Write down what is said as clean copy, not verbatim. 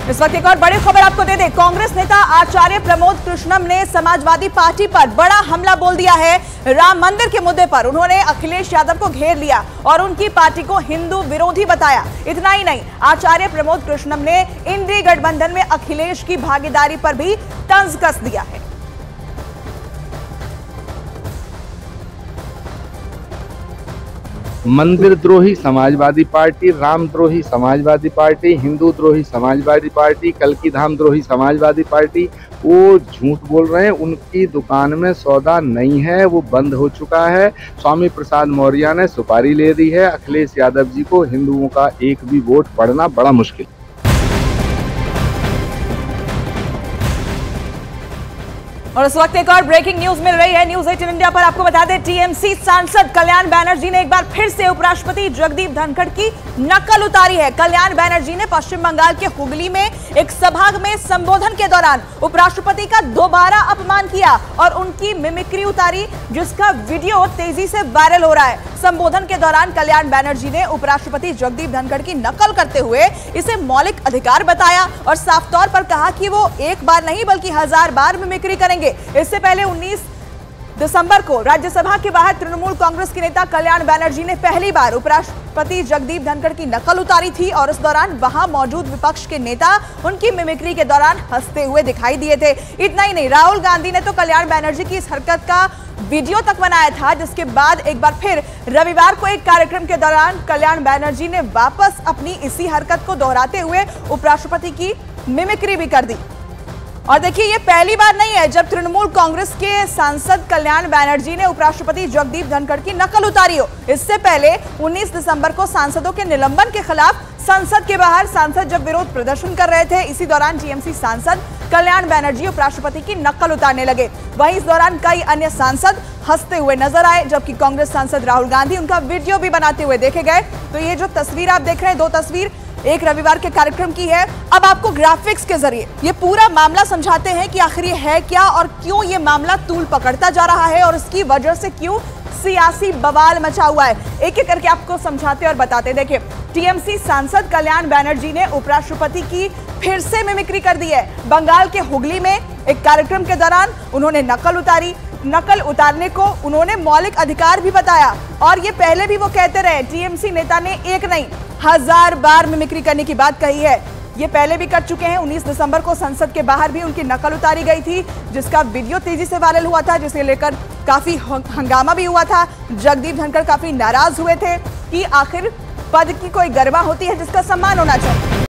इस वक्त एक और बड़ी खबर आपको दे दें। कांग्रेस नेता आचार्य प्रमोद कृष्णम ने समाजवादी पार्टी पर बड़ा हमला बोल दिया है। राम मंदिर के मुद्दे पर उन्होंने अखिलेश यादव को घेर लिया और उनकी पार्टी को हिंदू विरोधी बताया। इतना ही नहीं, आचार्य प्रमोद कृष्णम ने इंडी गठबंधन में अखिलेश की भागीदारी पर भी तंज कस दिया है। मंदिर द्रोही समाजवादी पार्टी, राम द्रोही समाजवादी पार्टी, हिंदू द्रोही समाजवादी पार्टी, कल्की धाम द्रोही समाजवादी पार्टी, वो झूठ बोल रहे हैं। उनकी दुकान में सौदा नहीं है, वो बंद हो चुका है। स्वामी प्रसाद मौर्य ने सुपारी ले दी है। अखिलेश यादव जी को हिंदुओं का एक भी वोट पड़ना बड़ा मुश्किल। और इस वक्त एक और ब्रेकिंग न्यूज मिल रही है न्यूज 18 इंडिया पर। आपको बता दें, टीएमसी सांसद कल्याण बनर्जी ने एक बार फिर से उपराष्ट्रपति जगदीप धनखड़ की नकल उतारी है। कल्याण बनर्जी ने पश्चिम बंगाल के हुगली में एक सभा में संबोधन के दौरान उपराष्ट्रपति का दोबारा अपमान किया और उनकी मिमिक्री उतारी, जिसका वीडियो तेजी से वायरल हो रहा है। संबोधन के दौरान कल्याण बनर्जी ने उपराष्ट्रपति जगदीप धनखड़ की नकल करते हुए इसे मौलिक अधिकार बताया और साफ तौर पर कहा कि वो एक बार नहीं बल्कि 1000 बार मिमिक्री करेंगे। इससे पहले 19 दिसंबर को राज्यसभा के बाहर तृणमूल कांग्रेस के नेता कल्याण बनर्जी ने पहली बार उपराष्ट्रपति जगदीप धनखड़ की नकल उतारी थी और इस दौरान वहां मौजूद विपक्ष के नेता उनकी मिमिक्री के दौरान हंसते हुए दिखाई दिए थे। इतना ही नहीं, राहुल गांधी ने तो कल्याण बनर्जी की इस हरकत का वीडियो तक बनाया था, जिसके बाद एक बार फिर रविवार को एक कार्यक्रम के दौरान कल्याण बनर्जी ने वापस अपनी इसी हरकत को दोहराते हुए उपराष्ट्रपति की मिमिक्री भी कर दी। और देखिए, ये पहली बार नहीं है जब तृणमूल कांग्रेस के सांसद कल्याण बनर्जी ने उपराष्ट्रपति जगदीप धनखड़ की नकल उतारी हो। इससे पहले 19 दिसंबर को सांसदों के निलंबन के खिलाफ संसद के बाहर सांसद जब विरोध प्रदर्शन कर रहे थे, इसी दौरान टीएमसी सांसद कल्याण बनर्जी उपराष्ट्रपति की नकल उतारने लगे। वहीं इस दौरान कई अन्य सांसद हंसते हुए नजर आए, जबकि कांग्रेस सांसद राहुल गांधी उनका वीडियो भी बनाते हुए देखे गए। तो ये जो तस्वीर आप देख रहे हैं, 2 तस्वीर एक रविवार के कार्यक्रम की है। अब आपको ग्राफिक्स के जरिए ये पूरा मामला समझाते हैं कि आखिर ये है क्या और क्यों ये मामला तूल पकड़ता जा रहा है और इसकी वजह से क्यों सियासी बवाल मचा हुआ है। एक एक करके आपको समझाते और बताते। देखिए, टीएमसी सांसद कल्याण बनर्जी ने उपराष्ट्रपति की फिर से मिमिक्री कर दी है। बंगाल के हुगली में एक कार्यक्रम के दौरान उन्होंने नकल उतारी। नकल उतारने को उन्होंने मौलिक अधिकार भी बताया और ये पहले भी वो कहते रहे। टीएमसी नेता ने एक नहीं 1000 बार मिमिक्री करने की बात कही है। ये पहले भी कर चुके हैं। 19 दिसंबर को संसद के बाहर भी उनकी नकल उतारी गई थी, जिसका वीडियो तेजी से वायरल हुआ था, जिसे लेकर काफी हंगामा भी हुआ था। जगदीप धनखड़ काफी नाराज हुए थे कि आखिर पद की कोई गरिमा होती है जिसका सम्मान होना चाहिए।